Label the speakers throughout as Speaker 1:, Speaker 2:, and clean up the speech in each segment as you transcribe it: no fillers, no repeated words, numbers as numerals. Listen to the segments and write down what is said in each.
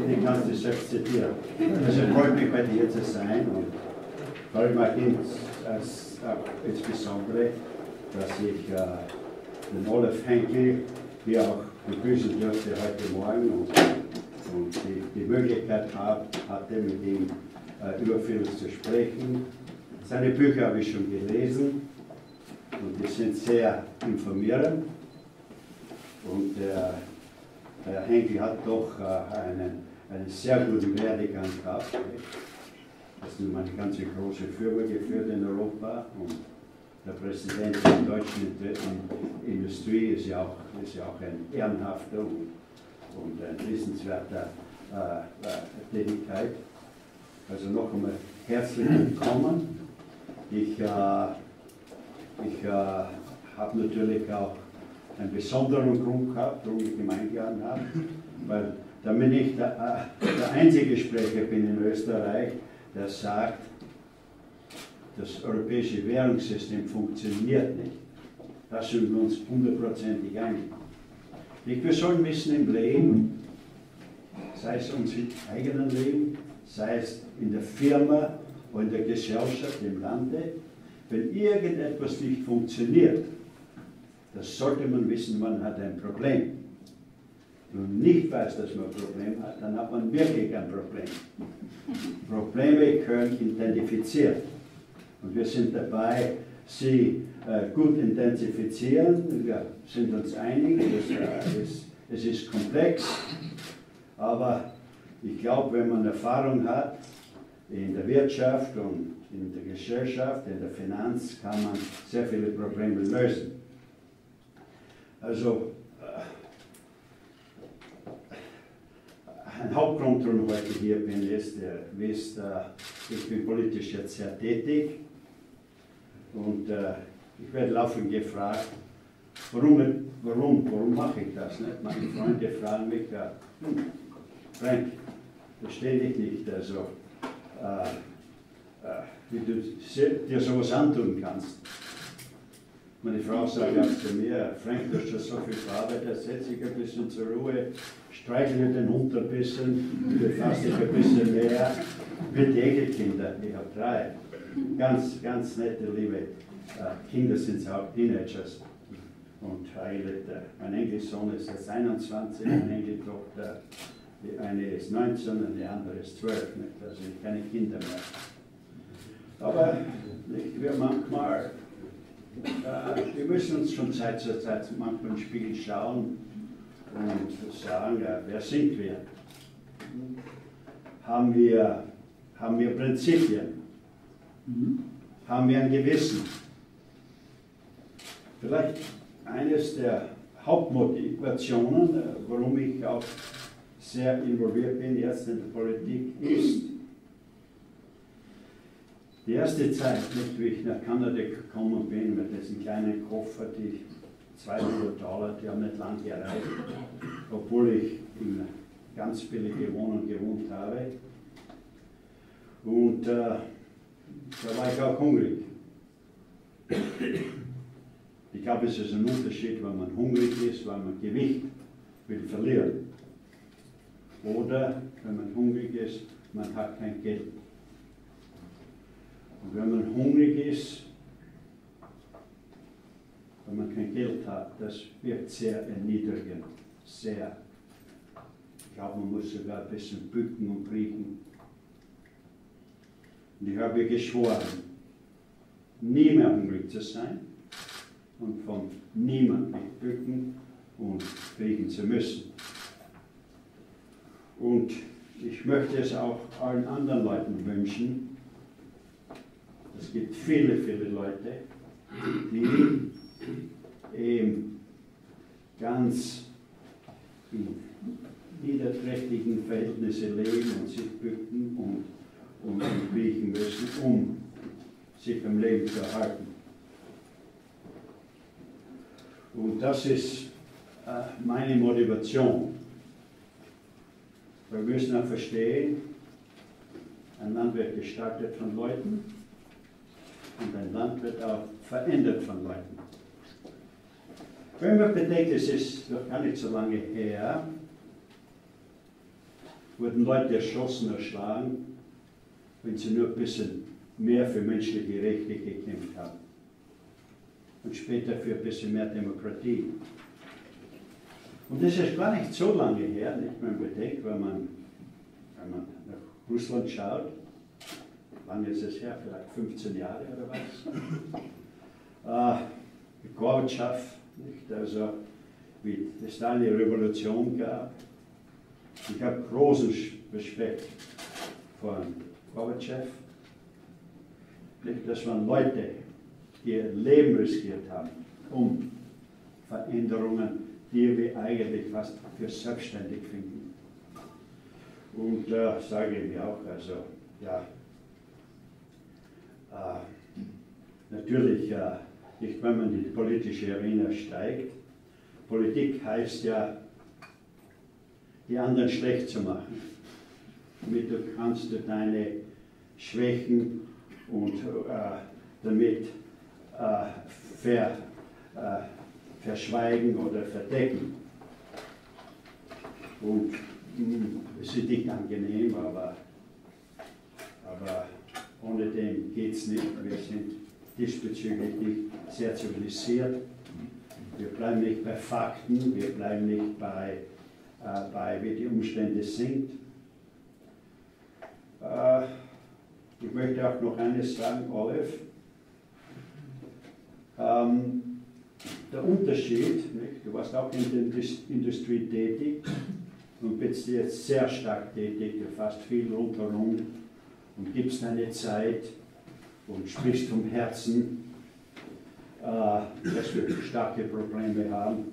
Speaker 1: die kannst du selbst zitieren. Also freut mich bei dir zu sein und freut mich insbesondere, dass ich den Olaf Henkel hier auch begrüßen durfte heute Morgen und die Möglichkeit hatte, mit ihm über vieles zu sprechen. Seine Bücher habe ich schon gelesen und die sind sehr informierend. Und der Herr Henkel hat doch einen sehr guten Werdegang gehabt. Er hat nun eine ganz große Firma geführt in Europa und der Präsident der deutschen Industrie ist ja auch ein ehrenhafter und ein wissenswerter Tätigkeit. Also noch einmal herzlich willkommen. Ich habe natürlich auch einen besonderen Grund gehabt, warum ich ihn eingeladen habe, weil damit ich der einzige Sprecher bin in Österreich, der sagt, das europäische Währungssystem funktioniert nicht. Da sind wir uns hundertprozentig einig. Wir sollen wissen im Leben, sei es unserem eigenen Leben, sei es in der Firma oder in der Gesellschaft, im Lande, wenn irgendetwas nicht funktioniert, das sollte man wissen, man hat ein Problem. Wenn man nicht weiß, dass man ein Problem hat, dann hat man wirklich ein Problem. Probleme können identifiziert. Und wir sind dabei, sie gut identifizieren. Wir sind uns einig, es ist komplex, aber ich glaube, wenn man Erfahrung hat in der Wirtschaft und in der Gesellschaft, in der Finanz, kann man sehr viele Probleme lösen. Also ein Hauptgrund, warum ich heute hier bin, ist, ihr wisst, ich bin politisch jetzt sehr tätig und ich werde laufend gefragt, warum mache ich das nicht? Meine Freunde fragen mich, Frank, verstehe ich nicht, also, wie du dir sowas antun kannst. Meine Frau sagt auch zu mir, Frank, du hast schon so viel gearbeitet, setz dich ein bisschen zur Ruhe, streichle den Hund ein bisschen, befasse dich ein bisschen mehr. Mit Enkelkinder, ich habe 3, ganz nette, liebe Kinder, sind sie auch Teenagers. Und mein Enkelsohn ist jetzt 21, meine Enkeltochter, die eine ist 19 und die andere ist 12, nicht? Also keine Kinder mehr. Aber nicht, wir manchmal, wir müssen uns von Zeit zu Zeit manchmal in den Spiegel schauen und sagen, wer sind wir? Haben wir Prinzipien? Haben wir ein Gewissen? Vielleicht eines der Hauptmotivationen, warum ich auch sehr involviert bin jetzt in der Politik, ist die erste Zeit, nicht, wie ich nach Kanada gekommen bin, mit diesen kleinen Koffer, die $200, die haben nicht lange gereicht, obwohl ich in einer ganz billigen Wohnung gewohnt habe. Und da war ich auch hungrig. Ich glaube, es ist ein Unterschied, wenn man hungrig ist, weil man Gewicht will verlieren. Oder wenn man hungrig ist, man hat kein Geld. Und wenn man hungrig ist, wenn man kein Geld hat, das wird sehr erniedrigend. Sehr. Ich glaube, man muss sogar ein bisschen bücken und kriechen. Und ich habe geschworen, nie mehr hungrig zu sein und von niemandem bücken und kriechen zu müssen. Und ich möchte es auch allen anderen Leuten wünschen. Es gibt viele Leute, die eben ganz in niederträchtigen Verhältnissen leben und sich bücken und kriechen müssen, um sich am Leben zu erhalten. Und das ist meine Motivation. Wir müssen auch verstehen, ein Land wird gestaltet von Leuten und ein Land wird auch verändert von Leuten. Wenn man bedenkt, es ist noch gar nicht so lange her, wurden Leute erschossen, erschlagen, wenn sie nur ein bisschen mehr für menschliche Rechte gekämpft haben. Und später für ein bisschen mehr Demokratie. Und das ist gar nicht so lange her, nicht? Wenn man bedenkt, wenn man nach Russland schaut, wann ist es her? Vielleicht 15 Jahre oder was? Gorbatschow, nicht? Also, wie es da eine Revolution gab. Ich habe großen Respekt vor Gorbatschow. Das waren Leute, die ihr Leben riskiert haben, um Veränderungen, die wir eigentlich fast für selbstständig finden. Und sage ich mir auch, also, ja, natürlich, nicht wenn man in die politische Arena steigt. Politik heißt ja, die anderen schlecht zu machen. Damit kannst du deine Schwächen und damit verschweigen oder verdecken. Und es ist nicht angenehm, aber ohne dem geht es nicht. Wir sind diesbezüglich nicht sehr zivilisiert. Wir bleiben nicht bei Fakten, wir bleiben nicht bei wie die Umstände sind. Ich möchte auch noch eines sagen, Olive. Der Unterschied, nicht? Du warst auch in der Industrie tätig und bist jetzt sehr stark tätig, du fährst viel rundherum und gibst deine Zeit und sprichst vom Herzen, dass wir starke Probleme haben.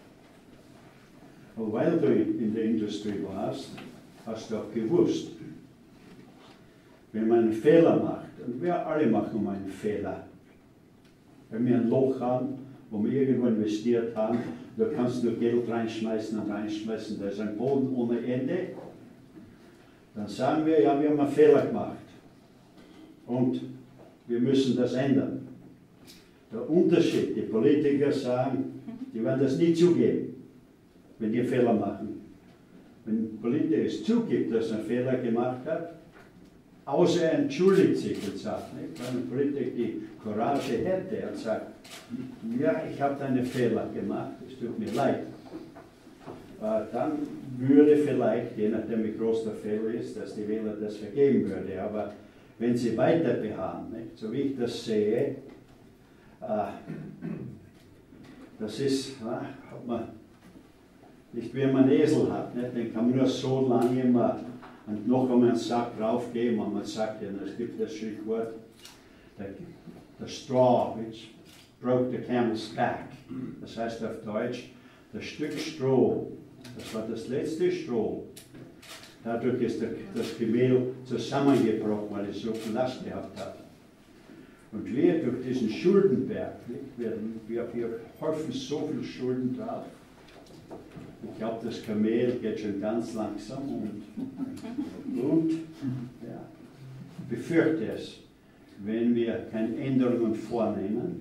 Speaker 1: Aber weil du in der Industrie warst, hast du auch gewusst, wenn man einen Fehler macht, und wir alle machen mal einen Fehler, wenn wir ein Loch haben, wo wir irgendwo investiert haben, da kannst du Geld reinschmeißen und reinschmeißen, da ist ein Boden ohne Ende, dann sagen wir, ja, wir haben einen Fehler gemacht und wir müssen das ändern. Der Unterschied, die Politiker sagen, die werden das nie zugeben, wenn die Fehler machen. Wenn ein Politiker es zugibt, dass er einen Fehler gemacht hat, außer er entschuldigt sich und sagt, nicht? Wenn ein Politiker die Courage hätte und sagt, ja, ich habe einen Fehler gemacht, es tut mir leid, dann würde vielleicht, je nachdem wie groß der Fehler ist, dass die Wähler das vergeben würde. Aber wenn sie weiter beharren, nicht? So wie ich das sehe, das ist, hat man nicht wie man einen Esel hat, nicht? Den kann man nur so lange immer und noch einmal einen Sack draufgeben und man sagt ja, es gibt das Sprichwort, the straw which broke the camel's back. Das heißt auf Deutsch, das Stück Stroh, das war das letzte Stroh. Dadurch ist das Kamel zusammengebrochen, weil es so viel Last gehabt hat. Und wir durch diesen Schuldenberg, wir häufen so viel Schulden drauf. Ich glaube, das Kamel geht schon ganz langsam und ja, befürchte es, wenn wir keine Änderungen vornehmen,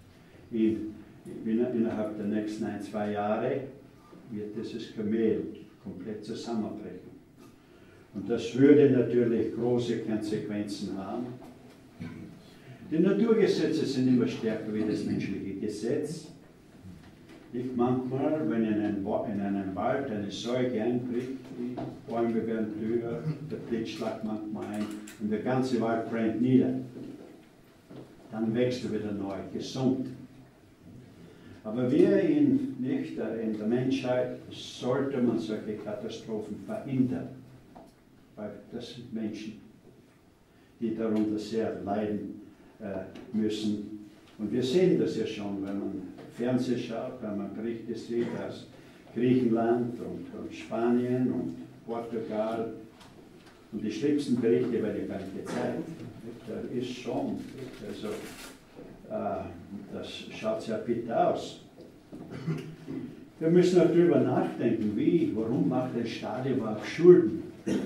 Speaker 1: innerhalb der nächsten 1-2 Jahre wird dieses Kamel komplett zusammenbrechen. Und das würde natürlich große Konsequenzen haben. Die Naturgesetze sind immer stärker wie das menschliche Gesetz. Ich manchmal, wenn in einem Wald eine Säure einbricht, die Bäume werden höher, der Blitz schlägt manchmal ein und der ganze Wald brennt nieder, dann wächst er wieder neu, gesund. Aber wir in der Menschheit sollte man solche Katastrophen verhindern, weil das sind Menschen, die darunter sehr leiden müssen. Und wir sehen das ja schon, wenn man Fernsehen schaut, wenn man Berichte sieht aus Griechenland und Spanien und Portugal. Und die schlimmsten Berichte werden ja gar nicht gezeigt. Da ist schon, also das schaut sehr bitter aus. Wir müssen auch darüber nachdenken, warum macht ein Staat überhaupt Schulden?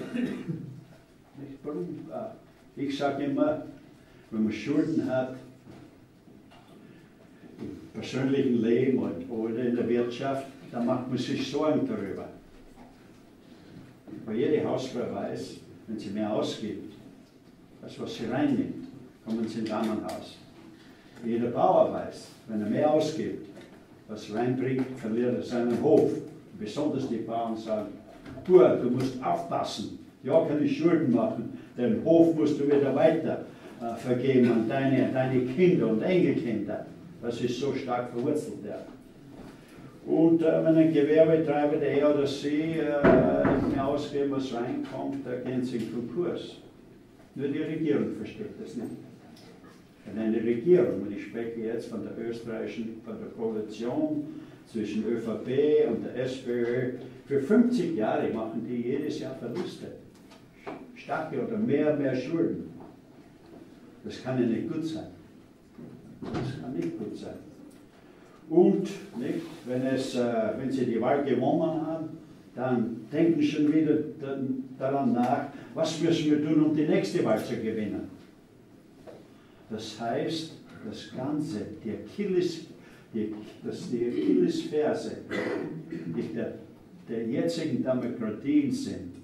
Speaker 1: Warum? Ich sage immer, wenn man Schulden hat, im persönlichen Leben oder in der Wirtschaft, dann macht man sich Sorgen darüber. weil jede Hausfrau weiß, wenn sie mehr ausgibt, als was sie reinnimmt, kommen sie in ein Damenhaus. Jeder Bauer weiß, wenn er mehr ausgibt, was reinbringt, verliert er seinen Hof. Besonders die Bauern sagen, du musst aufpassen, ja, kann ich Schulden machen, den Hof musst du wieder weiter vergeben an deine Kinder und Enkelkinder. Das ist so stark verwurzelt. Ja. Und wenn ein Gewerbetreiber, der er oder sie nicht mehr ausgeben, was reinkommt, da gehen sie in Konkurs. Nur die Regierung versteht das nicht. Wenn eine Regierung, und ich spreche jetzt von der österreichischen, von der Koalition zwischen ÖVP und der SPÖ, für 50 Jahre machen die jedes Jahr Verluste. Starke oder mehr Schulden. Das kann ja nicht gut sein. Das kann nicht gut sein. Und nicht, wenn sie die Wahl gewonnen haben, dann denken sie schon wieder daran nach, was müssen wir tun, um die nächste Wahl zu gewinnen. Das heißt, das Ganze, die Achillesferse der jetzigen Demokratien sind,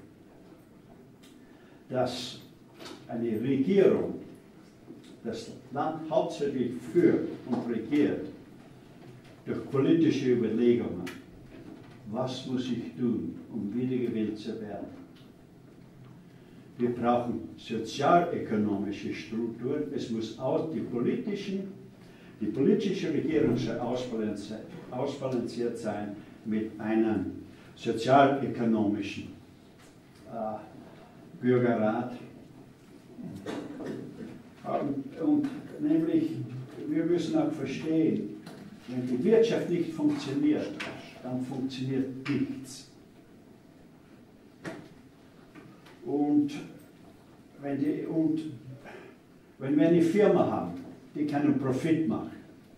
Speaker 1: dass eine Regierung das Land hauptsächlich führt und regiert durch politische Überlegungen. Was muss ich tun, um wiedergewählt zu werden? Wir brauchen sozialökonomische Strukturen. Es muss die politische Regierung soll ausbalanciert sein mit einem sozialökonomischen Bürgerrat. Und nämlich, wir müssen auch verstehen, wenn die Wirtschaft nicht funktioniert, dann funktioniert nichts. Und wenn wir eine Firma haben, die keinen Profit macht,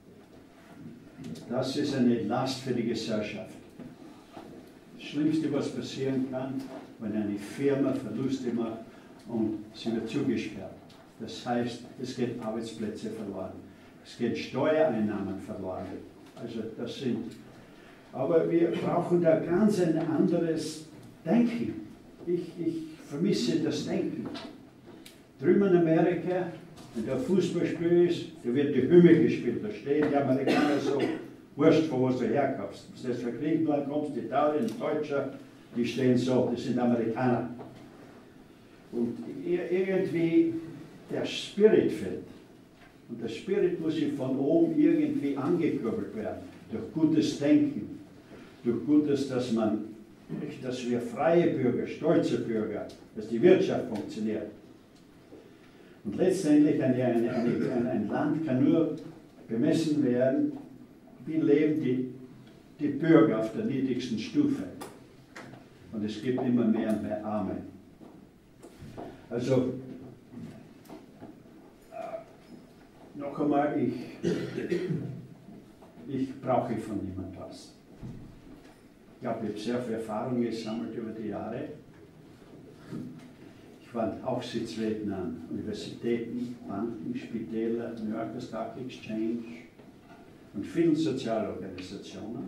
Speaker 1: das ist eine Last für die Gesellschaft. Das Schlimmste, was passieren kann, wenn eine Firma Verluste macht und sie wird zugesperrt. Das heißt, es geht Arbeitsplätze verloren, es geht Steuereinnahmen verloren. Also das sind. Aber wir brauchen da ganz ein anderes Denken. Ich vermisse das Denken. Drüben in Amerika, wenn der Fußballspiel ist, da wird die Hymne gespielt. Da stehen die Amerikaner so, wurscht, von wo du herkommst. Wenn du jetzt von Griechenland kommst, Italien, Deutscher, die stehen so, das sind Amerikaner. Und irgendwie der Spirit fehlt. Und der Spirit muss von oben irgendwie angekurbelt werden. Durch gutes Denken. Durch Gutes, dass wir freie Bürger, stolze Bürger, dass die Wirtschaft funktioniert. Und letztendlich ein Land kann nur bemessen werden, wie leben die Bürger auf der niedrigsten Stufe. Und es gibt immer mehr und mehr Arme. Also, noch einmal, ich brauche von niemandem was. Ich habe sehr viel Erfahrung gesammelt über die Jahre. Ich war Aufsichtsräten an Universitäten, Banken, Spitäler, New York Stock Exchange und vielen Sozialorganisationen.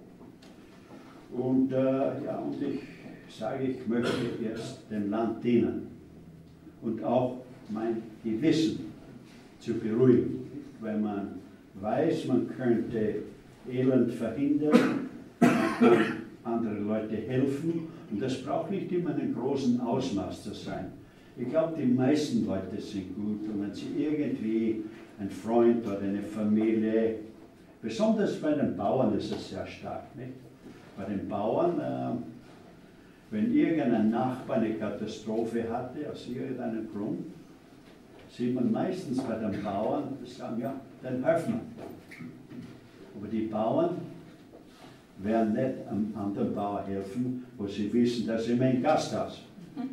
Speaker 1: Und ich sage, ich möchte jetzt dem Land dienen und auch mein Gewissen zu beruhigen, wenn man weiß, man könnte Elend verhindern, man kann andere Leute helfen und das braucht nicht immer einen großen Ausmaß zu sein. Ich glaube, die meisten Leute sind gut und wenn sie irgendwie ein Freund oder eine Familie, besonders bei den Bauern ist es sehr stark, nicht? Bei den Bauern, wenn irgendein Nachbar eine Katastrophe hatte, aus irgendeinem Grund, sieht man meistens bei den Bauern, die sagen, ja, dann helfen wir. Aber die Bauern werden nicht einem anderen Bauer helfen, wo sie wissen, dass sie ein Gasthaus.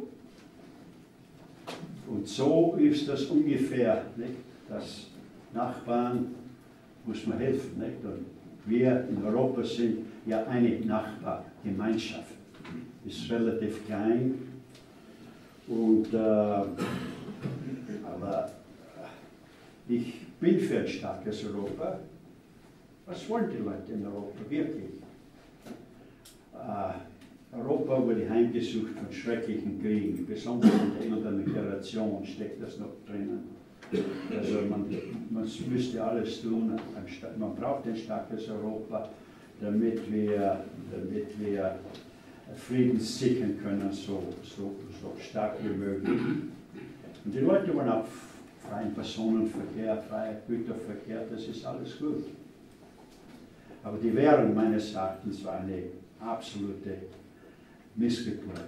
Speaker 1: Und so ist das ungefähr, nicht? Dass Nachbarn muss man helfen. Nicht? Und wir in Europa sind ja eine Nachbargemeinschaft. Ist relativ klein. Und, aber ich bin für ein starkes Europa. Was wollen die Leute in Europa wirklich? Europa Europa wurde heimgesucht von schrecklichen Kriegen, besonders in der älteren Generation steckt das noch drinnen. Also man müsste alles tun, man braucht ein starkes Europa, damit wir Frieden sichern können, so stark wie möglich. Und die Leute wollen auch freien Personenverkehr, freien Güterverkehr, das ist alles gut. Aber die Währung meines Erachtens war eine absolute Missgeburt.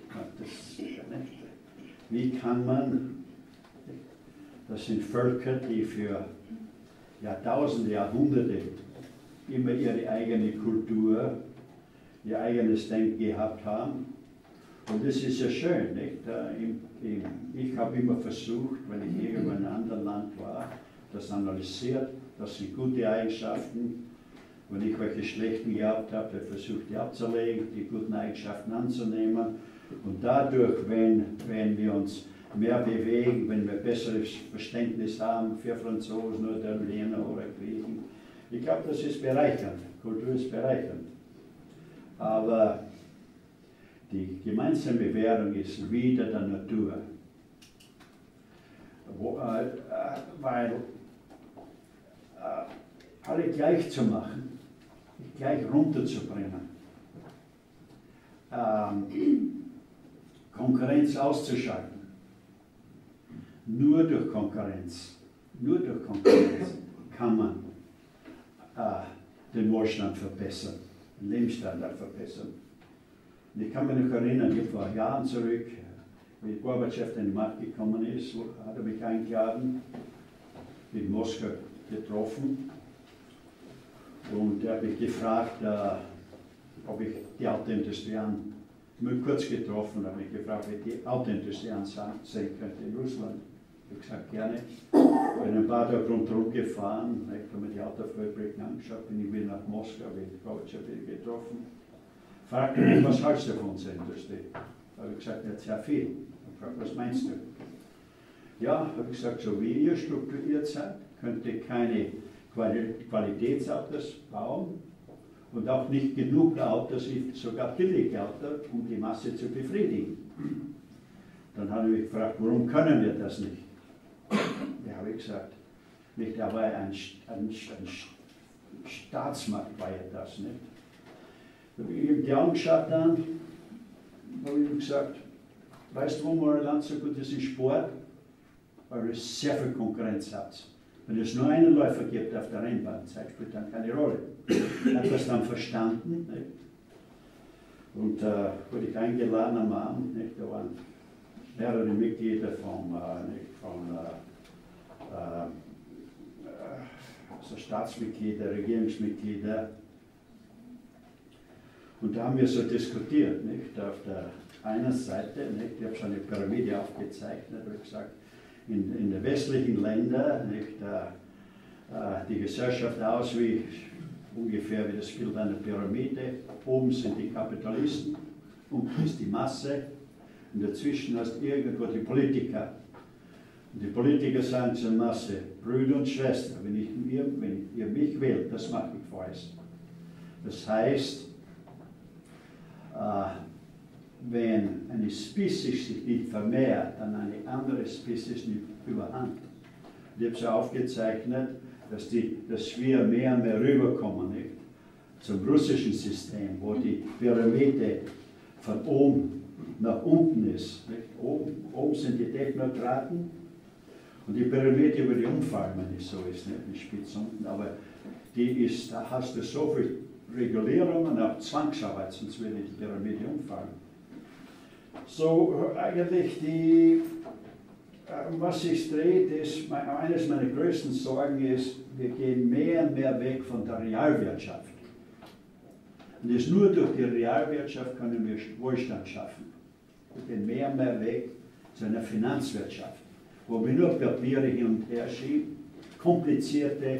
Speaker 1: Wie kann man, das sind Völker, die für Jahrtausende, Jahrhunderte immer ihre eigene Kultur, ihr eigenes Denken gehabt haben. Und das ist ja schön. Nicht? Ich habe immer versucht, wenn ich irgendwo in einem anderen Land war, das analysiert, das sind gute Eigenschaften. Wenn ich welche schlechten gehabt habe, versucht die abzulegen, die guten Eigenschaften anzunehmen. Und dadurch, wenn wir uns mehr bewegen, wenn wir besseres Verständnis haben für Franzosen oder Italiener oder Griechen, ich glaube, das ist bereichernd. Kultur ist bereichernd. Aber die gemeinsame Währung ist wieder der Natur. Weil alle gleich zu machen, gleich runterzubringen, Konkurrenz auszuschalten. Nur durch Konkurrenz kann man den Wohlstand verbessern, den Lebensstandard verbessern. Und ich kann mich noch erinnern, ich vor Jahren zurück, wie Gorbatschow in die Macht gekommen ist, hat er mich eingeladen, in Moskau getroffen. Und er hat mich gefragt, ob ich die Autoindustrie nur kurz getroffen, habe mich gefragt, wie ich die Autoindustrie sehen könnte in Russland. Ich habe gesagt, gerne. Ich bin ein paar Tage rundherum gefahren, ich habe mir die Autofabriken angeschaut, bin ich wieder nach Moskau, habe ich Gorbatschow wieder getroffen. Fragte mich, was hältst du von unserer Industrie? Habe ich gesagt, ja, sehr viel. Ich habe gefragt, was meinst du? Ja, habe ich gesagt, so wie ihr strukturiert seid, könnt ihr keine Qualitätsautos bauen und auch nicht genug Autos, sogar billige Autos, um die Masse zu befriedigen. Dann habe ich mich gefragt, warum können wir das nicht? Ja, habe ich gesagt, nicht, aber ein Staatsmarkt war ja das nicht. Da habe ich ihm die angeschaut dann, habe ich ihm gesagt, weißt du, warum euer Land so gut ist im Sport? Weil ihr sehr viel Konkurrenz habt. Wenn es nur einen Läufer gibt auf der Rennbahnzeit, spielt dann keine Rolle. Er hat das dann verstanden. Nicht? Und wurde ich eingeladen am Abend, nicht? Da waren mehrere Mitglieder also Staatsmitglieder, Regierungsmitglieder. Und da haben wir so diskutiert. Nicht? Auf der einen Seite, nicht? Ich habe schon eine Pyramide aufgezeichnet, habe gesagt, in den westlichen Ländern, nicht, die Gesellschaft aus wie ungefähr wie das Bild einer Pyramide. Oben sind die Kapitalisten, unten ist die Masse und dazwischen hast du irgendwo die Politiker. Und die Politiker sagen zur Masse, Brüder und Schwestern, wenn ihr mich wählt, das mache ich für euch. Das heißt, wenn eine Spezies sich nicht vermehrt, dann eine andere Spezies nicht überhand. Ich habe so aufgezeichnet, dass wir mehr und mehr rüberkommen, nicht? Zum russischen System, wo die Pyramide von oben nach unten ist. Nicht? Oben sind die Technokraten und die Pyramide würde umfallen, wenn es so ist, nicht? Die Spitze unten. Aber da hast du so viel Regulierungen, auch Zwangsarbeit, sonst würde die Pyramide umfallen. So, eigentlich was sich dreht, ist, eines meiner größten Sorgen ist, wir gehen mehr und mehr weg von der Realwirtschaft. Und es nur durch die Realwirtschaft können wir Wohlstand schaffen. Wir gehen mehr und mehr weg zu einer Finanzwirtschaft, wo wir nur Papiere hin und her schieben, komplizierte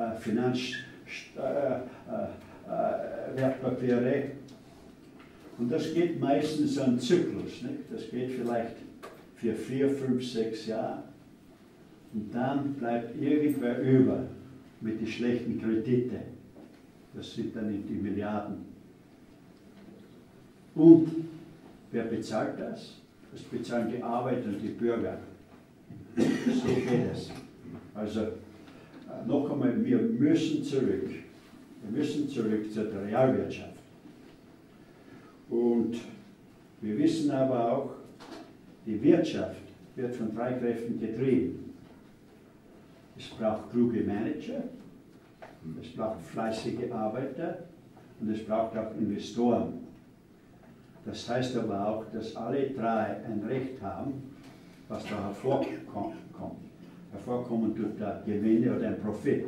Speaker 1: Wertpapiere. Und das geht meistens ein Zyklus. Nicht? Das geht vielleicht für 4, 5, 6 Jahre. Und dann bleibt irgendwer über mit den schlechten Krediten. Das sind dann die Milliarden. Und Wer bezahlt das? Das bezahlen die Arbeiter und die Bürger. So geht es. Also noch einmal, wir müssen zurück. Wir müssen zurück zur Realwirtschaft. Und wir wissen aber auch, die Wirtschaft wird von 3 Kräften getrieben. Es braucht kluge Manager, es braucht fleißige Arbeiter und es braucht auch Investoren. Das heißt aber auch, dass alle 3 ein Recht haben, was da hervorkommen tut, der Gewinne oder ein Profit.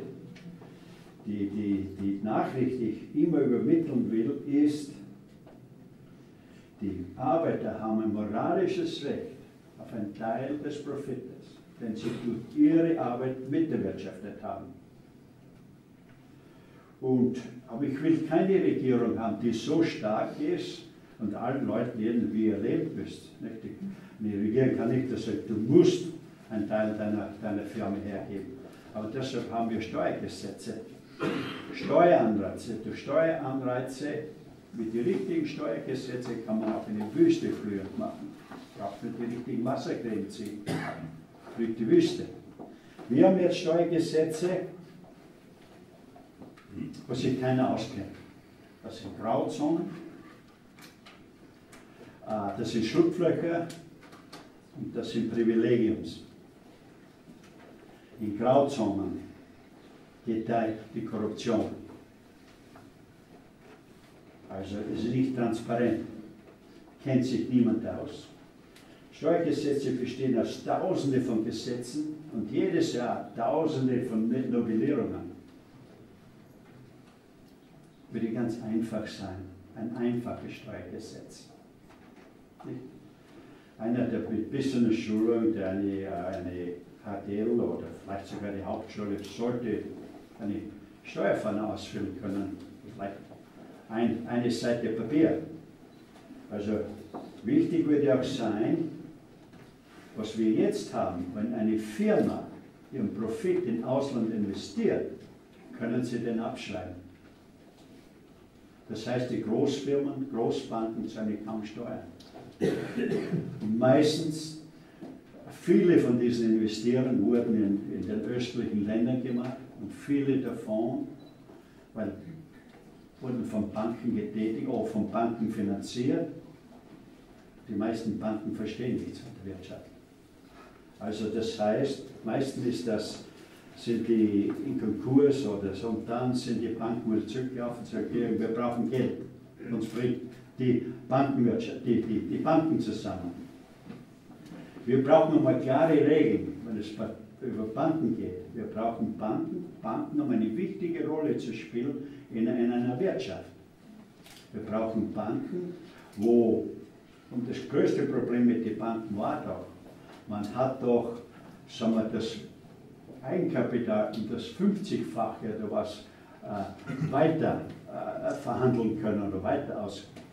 Speaker 1: Die Nachricht, die ich immer übermitteln will, ist, die Arbeiter haben ein moralisches Recht auf einen Teil des Profites, den sie durch ihre Arbeit mitgewirtschaftet haben. Aber ich will keine Regierung haben, die so stark ist und allen Leuten irgendwie erlebt ist. Eine Regierung kann nicht sagen, du musst einen Teil deiner Firma hergeben. Aber deshalb haben wir Steuergesetze, Steueranreize. Durch Steueranreize, mit den richtigen Steuergesetzen kann man auch eine Wüste flüssig machen. Braucht nur die richtigen Wasserquellen ziehen. Durch die Wüste. Wir haben jetzt Steuergesetze, wo sich keiner auskennt. Das sind Grauzonen, das sind Schlupflöcher und das sind Privilegiums. In Grauzonen gedeiht die Korruption. Also es ist nicht transparent, kennt sich niemand aus. Steuergesetze bestehen aus Tausende von Gesetzen und jedes Jahr Tausende von Novellierungen. Würde ganz einfach sein, ein einfaches Steuergesetz. Nicht? Einer, der mit bisschen Schulung, der eine HTL oder vielleicht sogar eine Hauptschule, sollte eine Steuerfahne ausfüllen können. Vielleicht eine Seite Papier. Also wichtig würde auch sein, was wir jetzt haben, wenn eine Firma ihren Profit im Ausland investiert, können sie den abschreiben. Das heißt, die Großfirmen, Großbanken zahlen kaum Steuern. Und meistens, viele von diesen Investieren wurden in den östlichen Ländern gemacht und viele davon wurden von Banken getätigt oder von Banken finanziert. Die meisten Banken verstehen nichts von der Wirtschaft. Also das heißt, meistens sind die in Konkurs oder so und dann sind die Banken wieder zurückgelaufen und sagen, wir brauchen Geld. Uns bringt die Bankenwirtschaft, die Banken zusammen. Wir brauchen einmal klare Regeln, wenn es über Banken geht. Wir brauchen Banken. Banken haben eine wichtige Rolle zu spielen in einer Wirtschaft. Wir brauchen Banken, und das größte Problem mit den Banken war doch, man hat doch, sagen wir, das Eigenkapital um das 50-fache oder was weiter verhandeln können oder weiter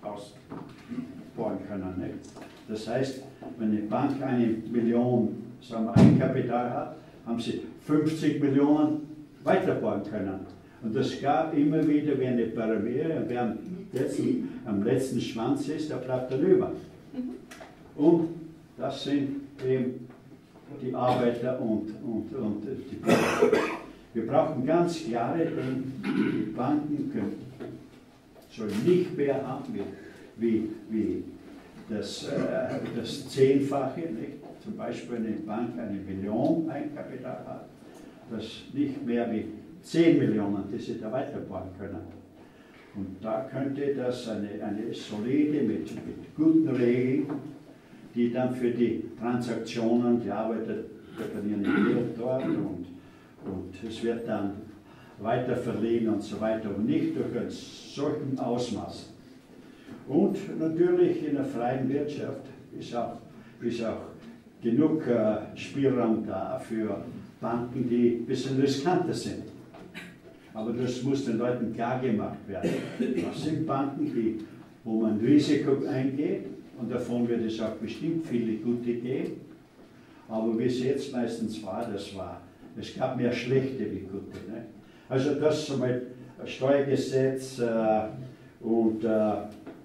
Speaker 1: ausbauen können. Nicht? Das heißt, wenn eine Bank 1 Million sagen wir, Eigenkapital hat, haben sie 50 Millionen weiterbauen können. Und das gab immer wieder wie eine Pyramide, und wer am letzten Schwanz ist, der bleibt dann über. Und das sind eben die Arbeiter und die Bürger. Wir brauchen ganz klare Dinge, die Banken sollen nicht mehr haben wie das 10-fache. Nicht? Zum Beispiel eine Bank 1 Million Eigenkapital hat, das nicht mehr wie 10 Millionen, die sie da weiterbauen können. Und da könnte das eine solide, mit guten Regeln, die dann für die Transaktionen, die Arbeiter deponieren Geld dort und es wird dann weiter verliehen und so weiter, aber nicht durch ein solchen Ausmaß. Und natürlich in der freien Wirtschaft ist auch genug Spielraum da für Banken, die ein bisschen riskanter sind. Aber das muss den Leuten klar gemacht werden. Das sind Banken, wo man Risiko eingeht und davon wird es auch bestimmt viele gute geben. Aber wie es jetzt meistens war, es gab mehr schlechte wie gute. Ne? Also das ist einmal ein Steuergesetz und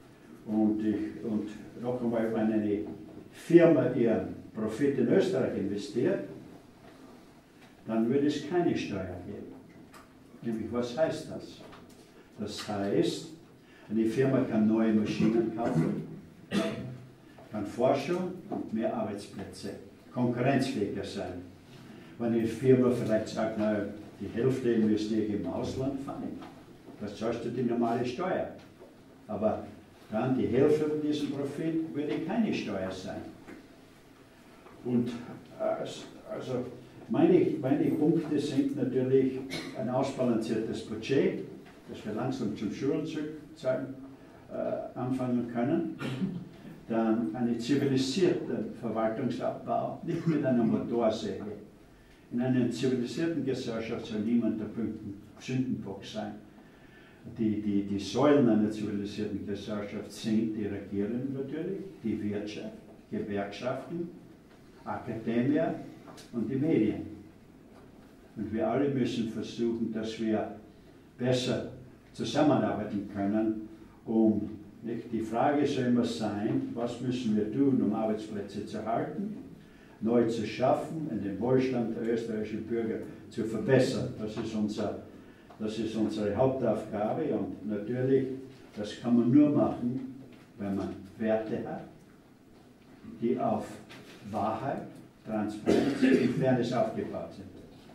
Speaker 1: und noch einmal, wenn eine Firma ihren Profit in Österreich investiert, dann würde es keine Steuer geben. Nämlich, was heißt das? Das heißt, eine Firma kann neue Maschinen kaufen, kann Forschung und mehr Arbeitsplätze, konkurrenzfähiger sein. Wenn eine Firma vielleicht sagt, na, die Hälfte investiere ich im Ausland, fein, das zahlst du die normale Steuer. Aber dann die Hälfte von diesem Profit würde keine Steuer sein. Und also meine Punkte sind natürlich ein ausbalanciertes Budget, dass wir langsam zum Schulzahlen anfangen können. Dann einen zivilisierten Verwaltungsabbau, nicht mit einer Motorsäge. In einer zivilisierten Gesellschaft soll niemand der Sündenbock sein. Die Säulen einer zivilisierten Gesellschaft sind die Regierung natürlich, die Wirtschaft, Gewerkschaften, Akademie und die Medien. Und wir alle müssen versuchen, dass wir besser zusammenarbeiten können, nicht? Die Frage soll immer sein, was müssen wir tun, um Arbeitsplätze zu halten, neu zu schaffen, und den Wohlstand der österreichischen Bürger zu verbessern. Das ist unsere Hauptaufgabe, und natürlich, das kann man nur machen, wenn man Werte hat, die auf Wahrheit, Transparenz und Fairness aufgebaut sind.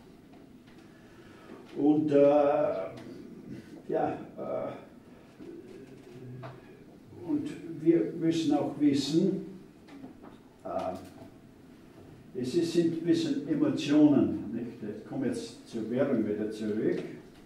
Speaker 1: Und und wir müssen auch wissen, es sind ein bisschen Emotionen. Nicht? Ich komme jetzt zur Währung wieder zurück.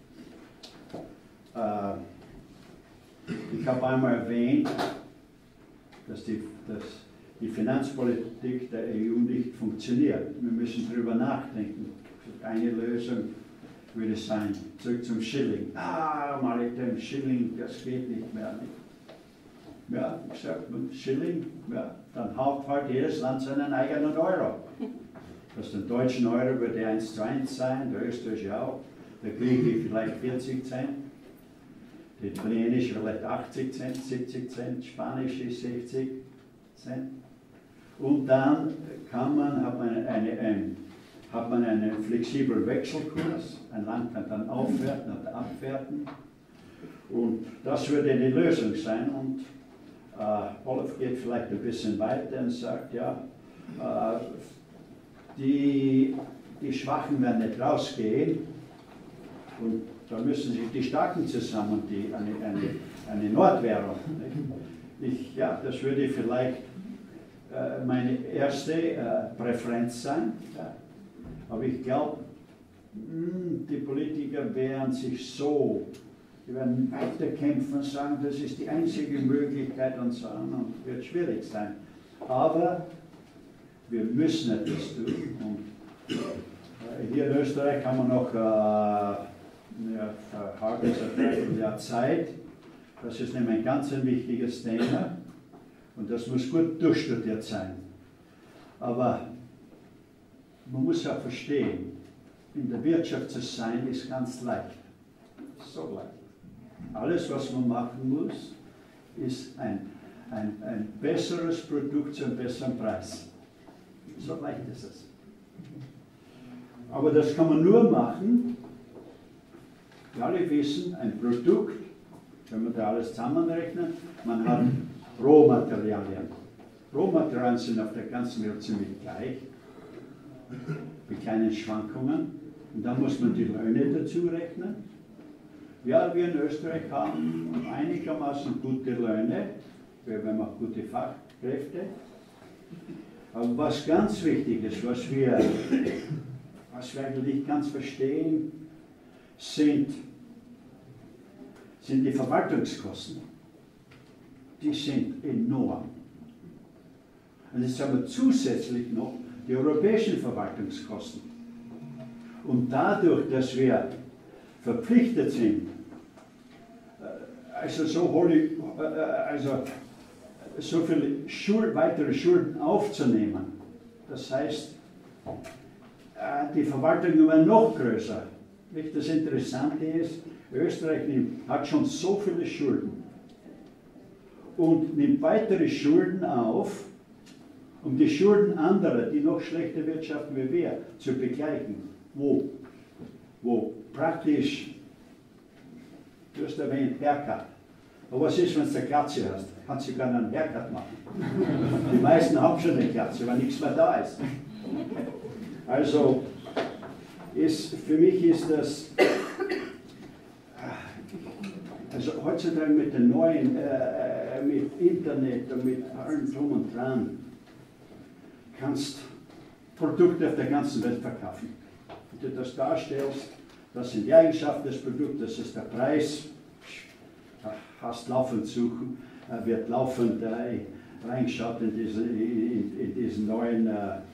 Speaker 1: Ich habe einmal erwähnt, dass die Finanzpolitik der EU nicht funktioniert. Wir müssen darüber nachdenken. Eine Lösung würde sein, zurück zum Schilling. Mal mit dem Schilling, das geht nicht mehr. Nicht? Ja, ich sage, Schilling, ja, dann hat halt jedes Land seinen eigenen Euro. Das den deutschen Euro würde 1:1 sein, der österreichische auch, der griechische vielleicht 40 Cent, der italienische vielleicht 80 Cent, 70 Cent, spanische 60 Cent. Und dann hat man einen flexiblen Wechselkurs, ein Land kann dann aufwerten oder abwerten. Und das würde die Lösung sein. Und Olaf geht vielleicht ein bisschen weiter und sagt, ja, die Schwachen werden nicht rausgehen, und da müssen sich die Starken zusammen, eine Nordwährung. Das würde vielleicht meine erste Präferenz sein, ja. Aber ich glaube, die Politiker werden sich die werden weiterkämpfen und sagen, das ist die einzige Möglichkeit und so, und wird schwierig sein. Aber wir müssen etwas tun. Und hier in Österreich haben wir noch ein halbes Jahr Zeit. Das ist nämlich ein ganz wichtiges Thema, und das muss gut durchstudiert sein. Aber man muss auch verstehen, in der Wirtschaft zu sein ist ganz leicht. So leicht. Alles, was man machen muss, ist ein besseres Produkt zu einem besseren Preis. So leicht ist es. Aber das kann man nur machen, wir alle wissen, ein Produkt, wenn man da alles zusammenrechnet, man hat Rohmaterialien. Rohmaterialien sind auf der ganzen Welt ziemlich gleich, mit kleinen Schwankungen. Und dann muss man die Löhne dazu rechnen. Ja, wir in Österreich haben einigermaßen gute Löhne, wir haben auch gute Fachkräfte. Aber was ganz wichtig ist, was wir eigentlich ganz verstehen, sind die Verwaltungskosten. Die sind enorm. Und jetzt haben wir zusätzlich noch die europäischen Verwaltungskosten. Und dadurch, dass wir verpflichtet sind, so viele weitere Schulden aufzunehmen, das heißt, die Verwaltungen werden noch größer. Das Interessante ist, Österreich hat schon so viele Schulden. und nimmt weitere Schulden auf, um die Schulden anderer, die noch schlechter wirtschaften wie wir, zu begleichen. Wo praktisch, du hast erwähnt, Haircut. Aber was ist, wenn du eine Glatze hast? Kannst du gar einen Haircut machen. Die meisten haben schon eine Glatze, weil nichts mehr da ist. Also, für mich ist das, also heutzutage mit den neuen, mit Internet und mit allem drum und dran, kannst Produkte auf der ganzen Welt verkaufen. Wenn du das darstellst, das sind die Eigenschaften des Produkts, das ist der Preis, hast laufend suchen, wird laufend reingeschaut in diesen neuen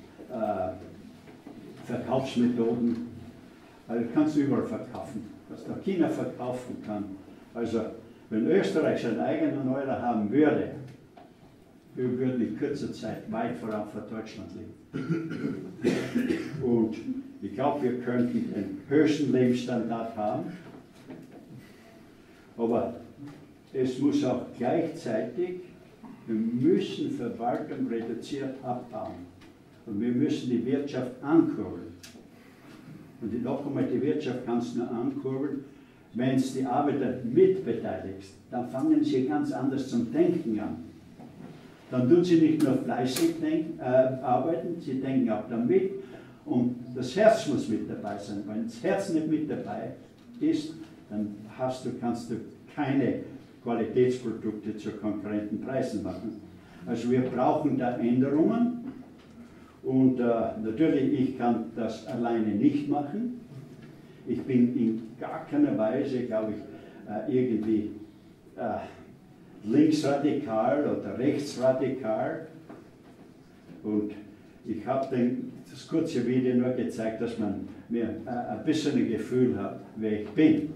Speaker 1: Verkaufsmethoden. Also kannst du überall verkaufen, was nach China verkaufen kann. Also wenn Österreich seinen eigenen Euro haben würde, wir würden in kurzer Zeit weit voran vor Deutschland liegen. Und ich glaube, wir könnten den höchsten Lebensstandard haben, aber es muss auch gleichzeitig, wir müssen Verwaltung reduziert abbauen. Und wir müssen die Wirtschaft ankurbeln. Und noch einmal, die Wirtschaft kannst du nur ankurbeln, wenn du die Arbeiter mitbeteiligst. Dann fangen sie ganz anders zum Denken an. Dann tun sie nicht nur fleißig arbeiten, sie denken auch damit. Und das Herz muss mit dabei sein. Wenn das Herz nicht mit dabei ist, dann kannst du keine Qualitätsprodukte zu konkurrenten Preisen machen. Also wir brauchen da Änderungen. Und natürlich, ich kann das alleine nicht machen. Ich bin in gar keiner Weise, glaube ich, irgendwie linksradikal oder rechtsradikal. Und ich habe das kurze Video nur gezeigt, dass man mir ein bisschen ein Gefühl hat, wer ich bin.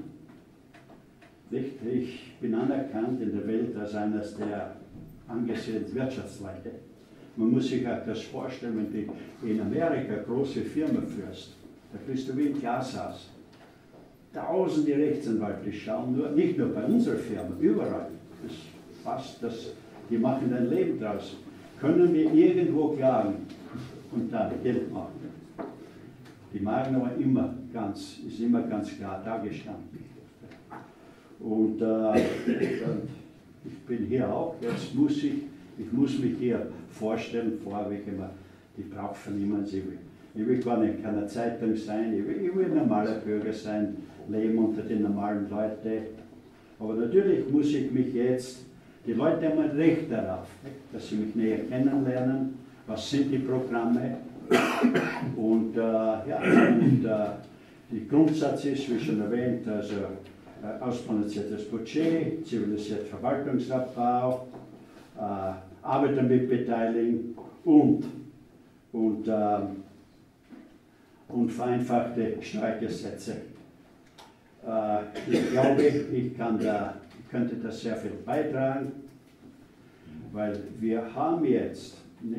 Speaker 1: Ich bin anerkannt in der Welt als eines der angesehenen Wirtschaftsleute. Man muss sich auch das vorstellen, wenn du in Amerika große Firma führst, da kriegst du wie ein Glashaus. Tausende Rechtsanwälte schauen nicht nur bei unserer Firma, überall. Die machen ein Leben draus. Können wir irgendwo klagen und dann Geld machen? Die machen aber ist immer ganz klar dargestanden. Und ich bin hier auch, jetzt muss ich muss mich hier vorstellen, vorweg immer, ich brauche von niemandem, ich will gar nicht in keiner Zeitung sein, ich will ein normaler Bürger sein, leben unter den normalen Leuten. Aber natürlich muss ich mich jetzt, die Leute haben ein Recht darauf, dass sie mich näher kennenlernen, was sind die Programme. Und der Grundsatz ist, wie schon erwähnt, also ausbalanciertes Budget, zivilisierter Verwaltungsabbau, Arbeitermitbeteiligung und vereinfachte Steuergesetze. Ich glaube, ich könnte das sehr viel beitragen, weil wir haben jetzt,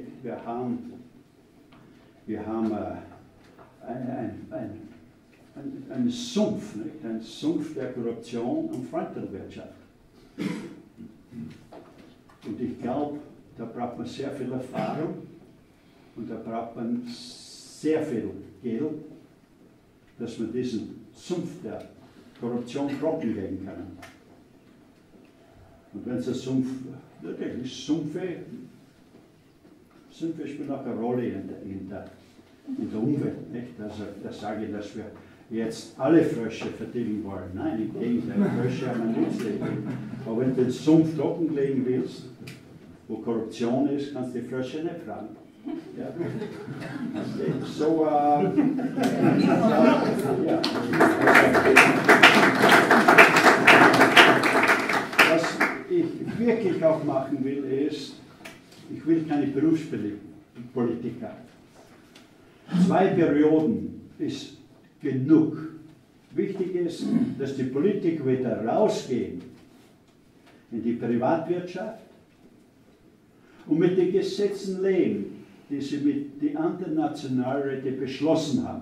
Speaker 1: einen Sumpf, nicht? Ein Sumpf der Korruption und Fremdenwirtschaft. Und ich glaube, da braucht man sehr viel Erfahrung und da braucht man sehr viel Geld, dass man diesen Sumpf der Korruption trockenlegen kann. Und wenn es ein Sumpf, natürlich Sümpfe spielen auch eine Rolle in der Umwelt. Nicht? Also da sage ich, dass wir jetzt alle Frösche vertilgen wollen. Nein, im Gegenteil, Frösche haben wir nichts legen. Aber wenn du den Sumpf trockenlegen willst, wo Korruption ist, kannst du die Frösche nicht fragen. Ja. So, was ich wirklich auch machen will, ist, ich will keine Berufspolitiker. 2 Perioden ist genug. Wichtig ist, dass die Politiker wieder rausgehen in die Privatwirtschaft und mit den Gesetzen leben, die sie mit den anderen Nationalräten beschlossen haben.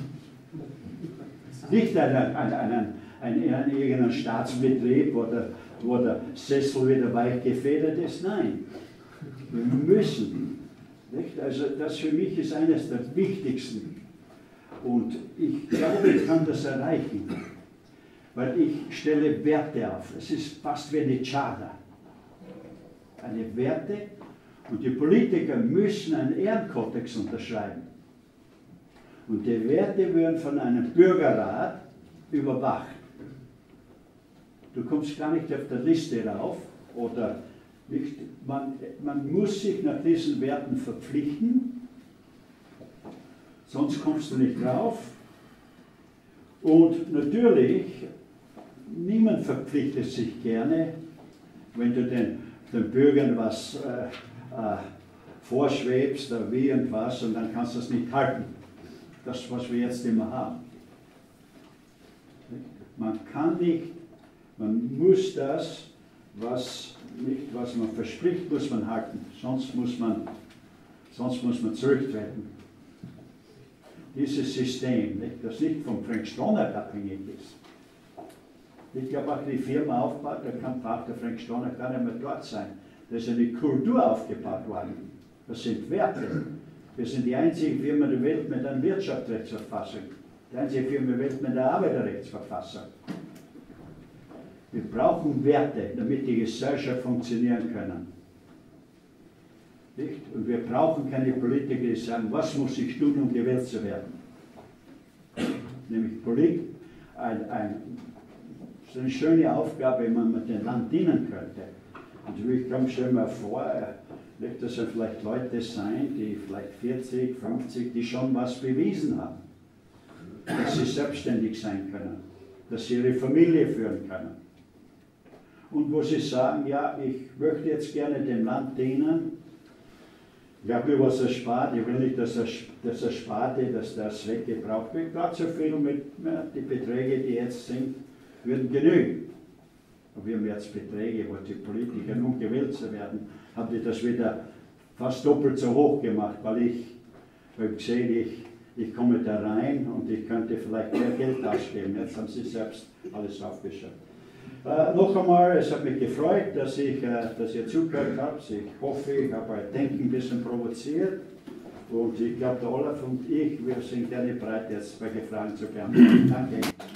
Speaker 1: Nicht an irgendeinem Staatsbetrieb oder wo der Sessel wieder weich gefedert ist. Nein, wir müssen. Nicht? Also das für mich ist eines der wichtigsten. Und ich glaube, ich kann das erreichen, weil ich stelle Werte auf. Es ist fast wie eine Charta. Eine Werte, und die Politiker müssen einen Ehrenkodex unterschreiben. Und die Werte werden von einem Bürgerrat überwacht. Du kommst gar nicht auf der Liste rauf, oder nicht. Man muss sich nach diesen Werten verpflichten, sonst kommst du nicht drauf. Und natürlich, niemand verpflichtet sich gerne, wenn du den Bürgern was vorschwebst oder wie und was, und dann kannst du es nicht halten. Das, was wir jetzt immer haben. Man kann nicht, man muss das, was man verspricht, muss man halten. Sonst muss man zurücktreten. Dieses System, nicht, das nicht vom Frank Stronach abhängig ist. Ich glaube auch, die Firma aufbaut, da braucht der Frank Stronach gar nicht mehr dort sein. Da ist eine Kultur aufgebaut worden. Das sind Werte. Wir sind die einzige Firma der Welt mit einer Wirtschaftsrechtsverfassung. Die einzige Firma der Welt mit einer Arbeiterrechtsverfassung. Wir brauchen Werte, damit die Gesellschaft funktionieren kann. Nicht? Und wir brauchen keine Politiker, die sagen, was muss ich tun, um gewählt zu werden. Nämlich das ist eine schöne Aufgabe, wenn man mit dem Land dienen könnte. Und ich komme schon mal vor, das sollen vielleicht Leute sein, die vielleicht 40, 50, die schon was bewiesen haben. Dass sie selbstständig sein können, dass sie ihre Familie führen können. Und wo sie sagen, ja, ich möchte jetzt gerne dem Land dienen, ich habe mir was erspart, ich will nicht, dass das Ersparte, dass das weggebraucht wird. Gerade so viel mit die Beträge, die jetzt sind, würden genügen. Aber wir haben jetzt Beträge, wo die Politiker, um gewählt zu werden, haben die das wieder fast doppelt so hoch gemacht, weil ich habe gesehen, ich komme da rein und ich könnte vielleicht mehr Geld ausgeben. Jetzt haben sie selbst alles aufgeschafft. Noch einmal, es hat mich gefreut, dass ihr zugehört habt. Ich hoffe, ich habe euer Denken ein bisschen provoziert. Und ich glaube, der Olaf und ich, wir sind gerne bereit, jetzt welche Fragen zu beantworten. Danke.